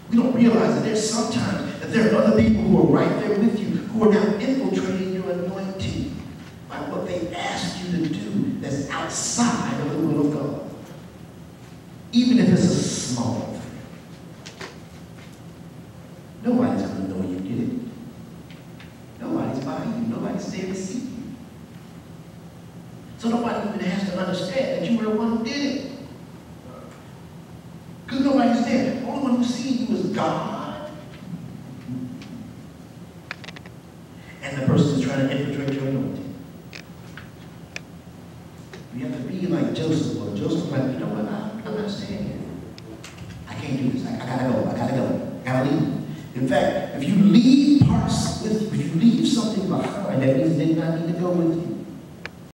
We don't realize that there's sometimes that there are other people who are right there with you, who are now infiltrating your anointing by what they asked you to do that's outside of the will of God. Even if it's a small thing. Nobody's going to know you did it. Nobody's buying you. Nobody's there to see you. So nobody even has to understand that you were the one who did it. Because nobody's there. The only one who's seeing you is God. And the person is trying to infiltrate your anointing. You have to be like Joseph. Or Joseph like, you know what, I'm not staying here. I can't do this. I gotta go. I gotta leave. In fact, if you leave parts with you, if you leave something behind, that means they do not need to go with you.